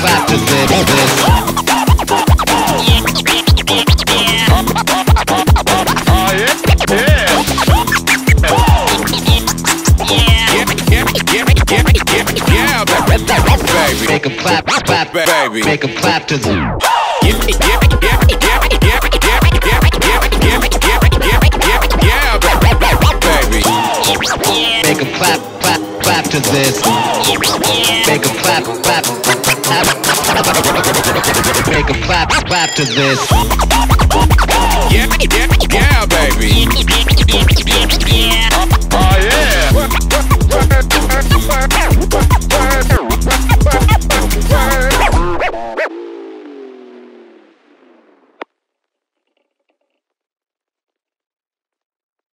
clap to this. Make 'em clap, clap, baby. Make 'em clap to the. Make 'em clap, clap, clap to this. Make 'em clap, clap, clap. Make 'em clap, clap to this. Yeah, baby.